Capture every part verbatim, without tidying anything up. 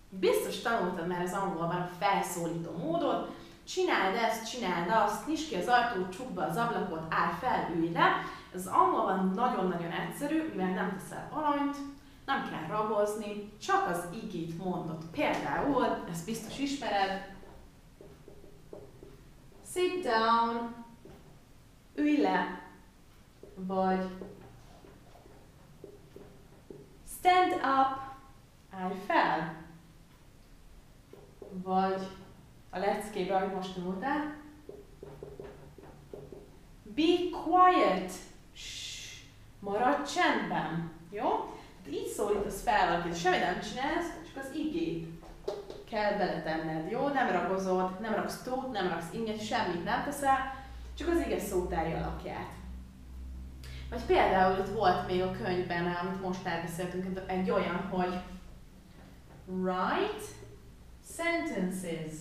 Biztos tanultad már az angolban a felszólító módot. Csináld ezt, csináld azt, nyisd ki az ajtót, csukd be az ablakot, állj fel, ülj le. Ez az angolban nagyon-nagyon egyszerű, mivel nem teszel alanyt, nem kell ragozni, csak az igét mondod. Például, ezt biztos ismered, sit down, ülj le, vagy stand up, állj fel, vagy a leckében, ahogy most tanultál, be quiet, shh, maradj csendben, jó? Így szólítasz fel valakit, semmi nem csinálsz, csak az igét kell beletenned, jó? Nem ragozod, nem raksz tót, nem raksz inget, semmit nem teszel, csak az ige szótári alakját. Vagy például itt volt még a könyvben, amit most elbeszéltünk, egy olyan, hogy write sentences.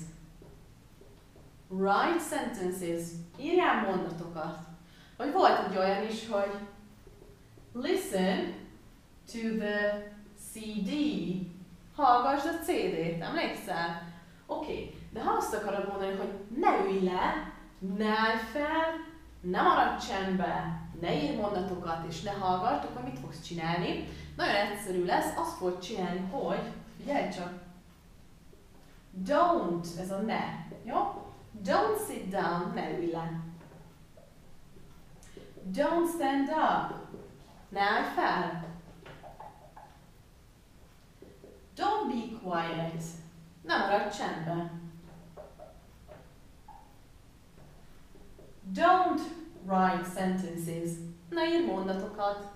Write sentences. Írjál mondatokat. Vagy volt egy olyan is, hogy listen to the cé dé. Hallgassd a cé dét, emlékszel? Oké, okay. De ha azt akarod mondani, hogy ne ülj le, ne állj fel, ne maradj csendbe, ne írj mondatokat és ne hallgass, akkor mit fogsz csinálni? Nagyon egyszerű lesz, azt fogod csinálni, hogy, figyelj csak, don't, ez a ne, jó? Don't sit down, ne ülj le. Don't stand up, ne állj fel. Don't be quiet, ne maradj csendbe. Don't write sentences, ne írj mondatokat.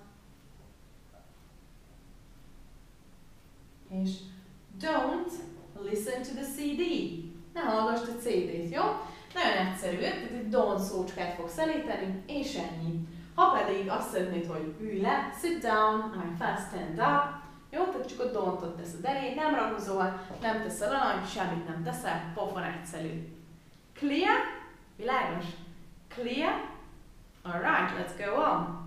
És don't listen to the cé dé, ne hallgassd a cé dét, jó? Nagyon egyszerű, tehát egy don't szócskát fogsz elíteni, és ennyi. Ha pedig azt szeretnéd, hogy ülj le, sit down, állj fel, stand up, jó? Tehát csak a don't-ot teszed elé, nem ragozol, nem teszel alany, semmit nem teszel, pofon egyszerű. Clear? Világos? Clear? Alright, let's go on.